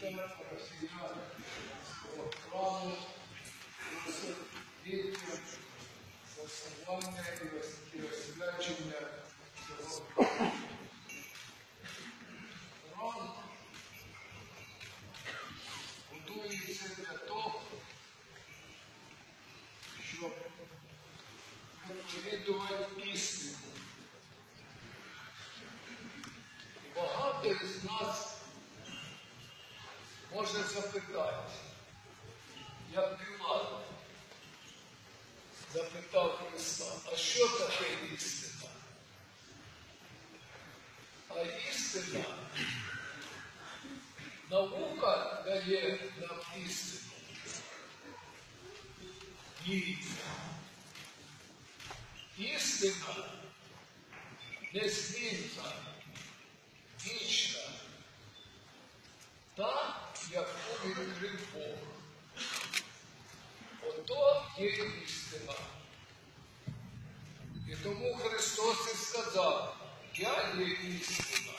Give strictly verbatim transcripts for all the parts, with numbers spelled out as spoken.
священна парафія храму, просить дітям заснування і освячення цього храму. Храм будується для того, щоб проповідувати істину. Багато із нас може запитати, як Пілат запитав Христа, а що таке істина? А істина, наука дає нам істину. Ні. Істина незмінна, вічна, та, яку відкрив Бог. Ото є істина. І тому Христос і сказав, я є істина.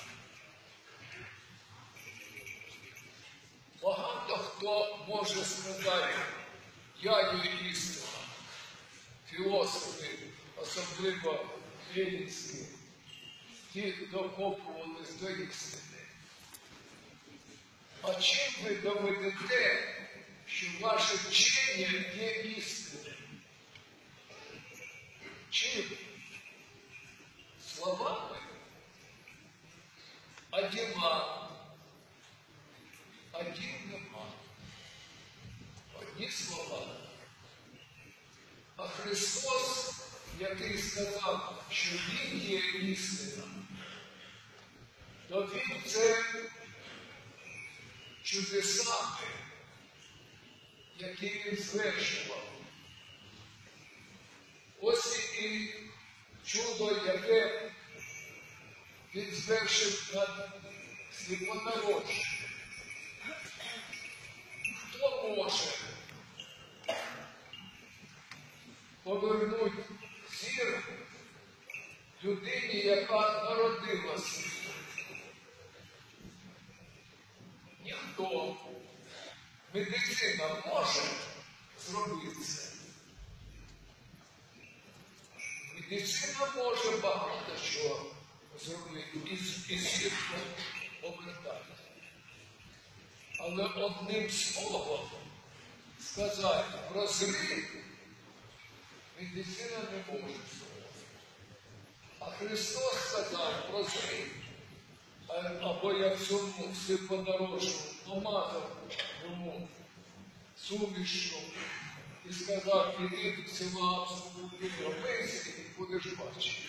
Багато хто може сказати, я є істина. Філософи, особливо елінські, ті докопувались до істини. А чим ви доведете, що ваше вчення є істиною? Чим? Словами? А діла? А діл нема. Одні слова. А Христос, який сказав, що Він є істина, то Він це чудесами, які Він звершував. Ось і чудо, яке Він звершив над сліпонародженим. Хто може повернути зір людині, яка народилася? Ніхто. Медицина може зробити це. Медицина може багато чого зробити і зірку обертати. Але одним словом сказати про зрив медицина не може зробити. А Христос сказав про зрив. Або як цьому сліпонародженому помазав йому сумішу і сказав, іди до села Європейське і будеш бачити.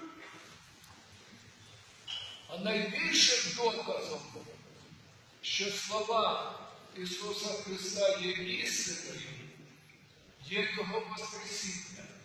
А найбільшим доказом, що слова Ісуса Христа є істиною, є Його Воскресіння.